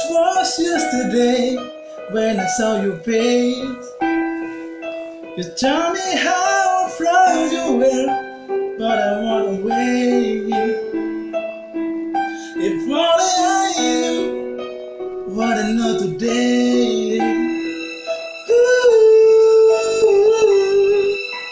just was yesterday when I saw your face. You tell me how proud you were, but I want away. If only I knew what I know today. Ooh,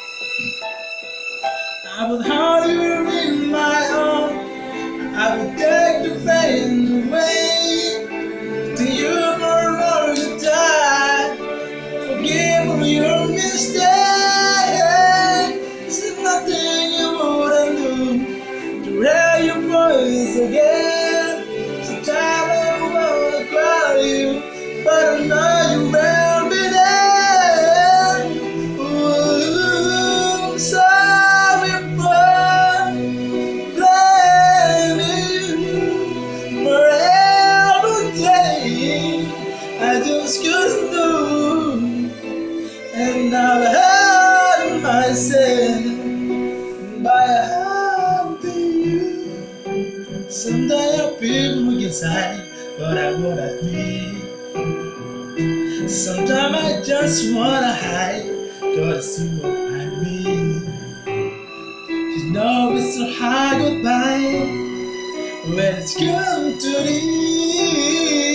I would hold you in my arms. I would take the pain away. Till you no longer die. Forgive all your mistakes. There's nothing you wouldn't do to hear your voice again. Sometimes I wanna cry you, but I know you will be there. Ooh, I'm sorry for blaming you for everything I just couldn't do. And I've hurt myself by hurting you. Someday I feel weak inside, but I won't admit. Sometimes I just wanna hide, gotta see what I mean. You know it's so hard goodbye when it's come to this.